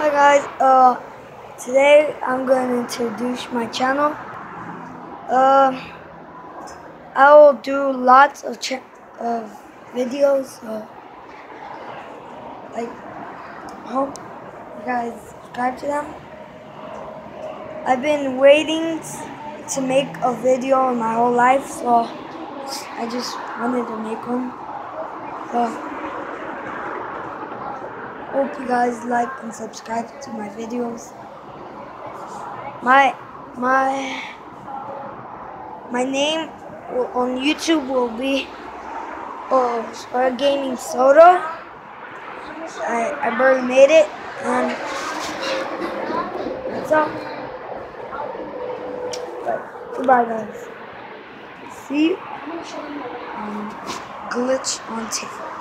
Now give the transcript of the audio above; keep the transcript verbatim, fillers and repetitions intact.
Hi guys, uh, today I'm going to introduce my channel. Uh, I will do lots of ch of videos, so I hope you guys subscribe to them. I've been waiting to make a video my whole life, so I just wanted to make one. So hope you guys like and subscribe to my videos. My my my name on YouTube will be oh Spark Gaming Soto. I I barely made it, and that's all. But goodbye, guys. See you on Glitch on Tape.